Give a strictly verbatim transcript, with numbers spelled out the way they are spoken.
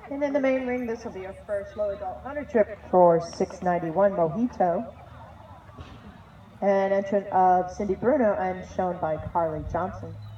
And in the main ring, this will be our first low adult hunter trip for six ninety-one Mojito. An entrant of Cindy Bruno and shown by Carlie Johnson.